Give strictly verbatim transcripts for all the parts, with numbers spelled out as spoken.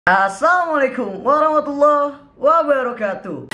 Assalamualaikum warahmatullahi wabarakatuh.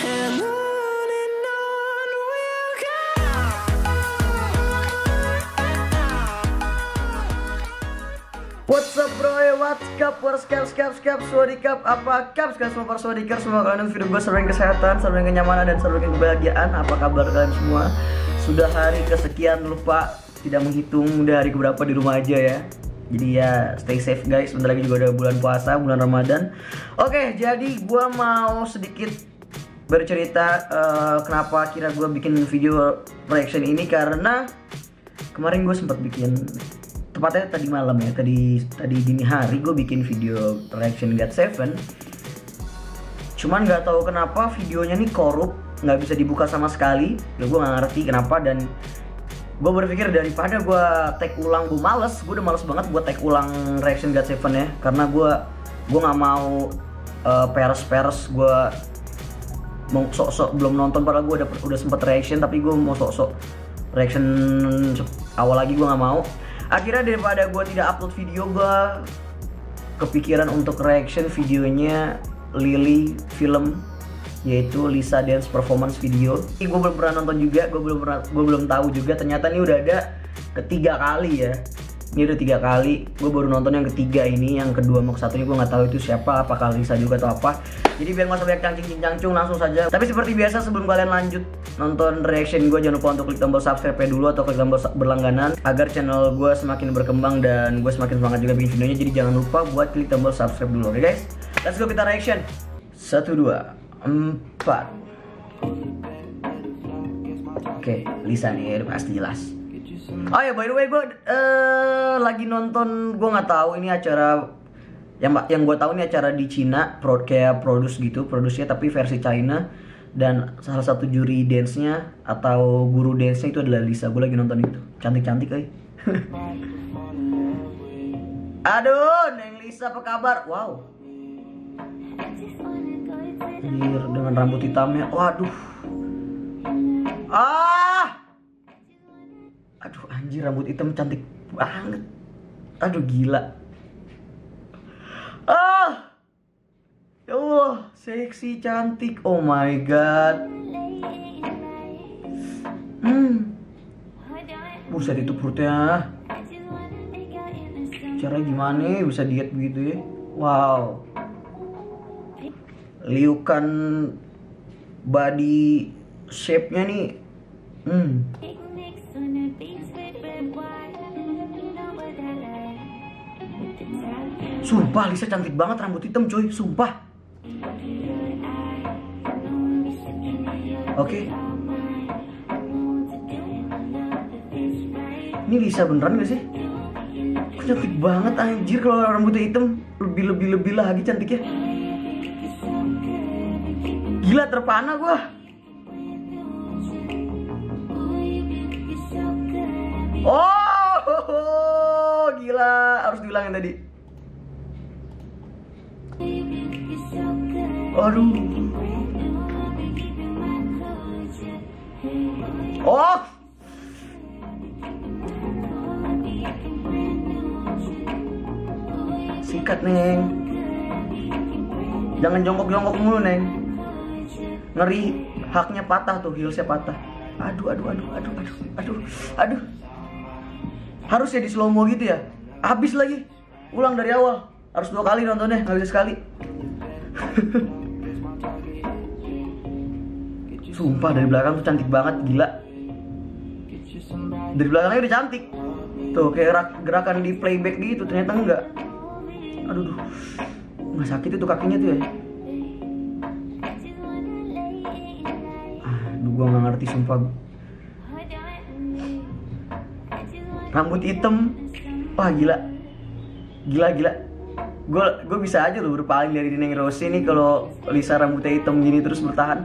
What's up bro, what's up, what's up, skap, skap, swadikap, apa kap, sekarang semua para swadikar, semua kalian video gue selalu kesehatan, selalu kenyamanan, dan selalu kebahagiaan. Apa kabar kalian semua? Sudah hari kesekian, lupa tidak menghitung udah hari keberapa di rumah aja ya. Jadi ya stay safe guys, sebentar lagi juga udah bulan puasa, bulan Ramadan. Oke, jadi gue mau sedikit bercerita uh, kenapa akhirnya gue bikin video reaction ini. Karena kemarin gue sempat bikin, tepatnya tadi malam ya, tadi tadi dini hari gue bikin video reaction God Seven. Cuman nggak tahu kenapa videonya nih korup, nggak bisa dibuka sama sekali. Ya gue nggak ngerti kenapa, dan gue berpikir daripada gue tag ulang, gue males, gue udah males banget buat tag ulang reaction God Seven ya. Karena gue gue nggak mau uh, peres-peres, gue mau sok-sok belum nonton padahal gue udah udah sempet reaction, tapi gue mau sok-sok reaction awal lagi, gue nggak mau. Akhirnya daripada gue tidak upload video, gue kepikiran untuk reaction videonya Lily film, yaitu Lisa Dance Performance Video. Ini gue belum pernah nonton juga, gue belum pernah, gue belum tahu juga. Ternyata ini udah ada ketiga kali ya. Ini udah tiga kali. Gue baru nonton yang ketiga ini, yang kedua mau satunya gue nggak tahu itu siapa, apakah Lisa juga atau apa. Jadi biar nggak usah banyak cangcing-cangcung, langsung saja. Tapi seperti biasa sebelum kalian lanjut nonton reaction gue, jangan lupa untuk klik tombol subscribe dulu atau klik tombol berlangganan agar channel gue semakin berkembang dan gue semakin semangat juga bikin videonya. Jadi jangan lupa buat klik tombol subscribe dulu, oke okay, guys? Let's go, kita reaction. Satu, dua, empat. Oke, Lisa nih udah pasti jelas. Oh ya, by the way, gue uh, lagi nonton, gue nggak tahu ini acara yang yang gue tahu ini acara di Cina, pro, kayak produce gitu, produce-nya tapi versi China, dan salah satu juri dance-nya atau guru dance-nya itu adalah Lisa. Gue lagi nonton itu, cantik-cantik kali. Aduh, Neng Lisa apa kabar? Wow. Anjir, dengan rambut hitamnya, waduh. Ah, aduh anjir, rambut hitam cantik banget. Aduh gila. Ah, ya Allah, seksi, cantik. Oh my god. Hmm, buset itu perutnya. Caranya gimana bisa diet begitu ya? Wow. Liukan body shape-nya nih. Hmm. Sumpah Lisa cantik banget, rambut hitam coy, sumpah. Oke. Okay. Ini Lisa beneran gak sih? Kok cantik banget anjir, kalau rambutnya hitam lebih-lebih-lebih lagi cantiknya. Gila, terpana gua. Oh, oh, oh, gila, harus diulangin tadi. Aduh. Oh. Sikat, Neng. Jangan jongkok-jongkok mulu, Neng. Ngeri haknya patah tuh, heelsnya patah. Aduh, aduh, aduh, aduh, aduh, aduh, aduh. Harus ya di slow mo gitu ya. Habis lagi. Ulang dari awal. Harus dua kali nontonnya, nggak bisa sekali. Sumpah dari belakang tuh cantik banget, gila. Dari belakangnya udah cantik. Tuh kayak gerakan di playback gitu, ternyata enggak. Aduh, duh. Nggak sakit itu kakinya tuh ya. Aduh, gua nggak ngerti sumpah. Rambut hitam, wah gila, gila gila. Gue gue bisa aja loh berpaling dari Neng Rose nih kalau Lisa rambutnya hitam gini terus bertahan.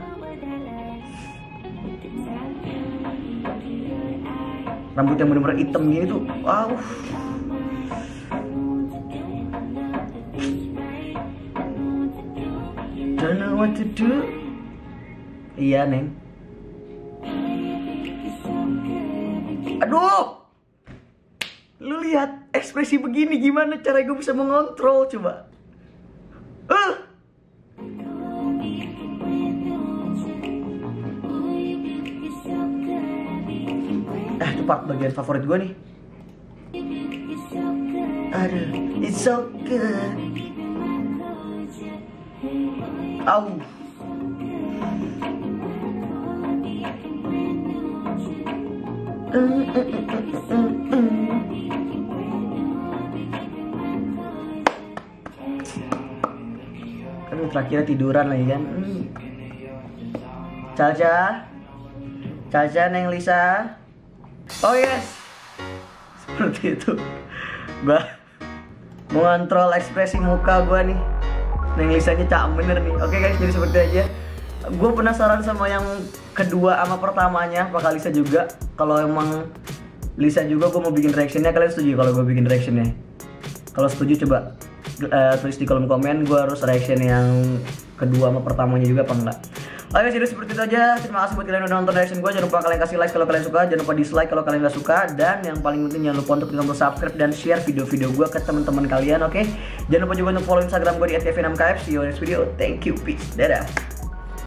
Rambut yang bener-bener hitam gini tuh, wow. Don't know what to do. Iya, Neng. Aduh. Lu lihat ekspresi begini, gimana cara gue bisa mengontrol coba? Uh, Itu part bagian favorit gue nih. Aduh, it's so good. Au. Aduh, terakhirnya tiduran lagi kan. Caca, Caca, Neng Lisa. Oh yes, seperti itu. Gua mengontrol ekspresi muka gua nih. Neng Lisanya cak bener nih. Oke guys, jadi seperti aja. Gue penasaran sama yang kedua sama pertamanya. Apakah Lisa juga? Kalau emang Lisa juga, gue mau bikin reactionnya. Kalian setuju kalau gue bikin reactionnya? Kalau setuju coba uh, tulis di kolom komen. Gue harus reaction yang kedua sama pertamanya juga apa enggak? Oke, jadi seperti itu aja. Terima kasih buat kalian yang udah nonton reaction gue. Jangan lupa kalian kasih like kalau kalian suka. Jangan lupa dislike kalau kalian gak suka. Dan yang paling penting jangan lupa untuk tekan subscribe dan share video-video gue ke teman-teman kalian. Oke, jangan lupa juga untuk follow Instagram gue di at kevin enam k f. See you in next video. Thank you, peace, dadah.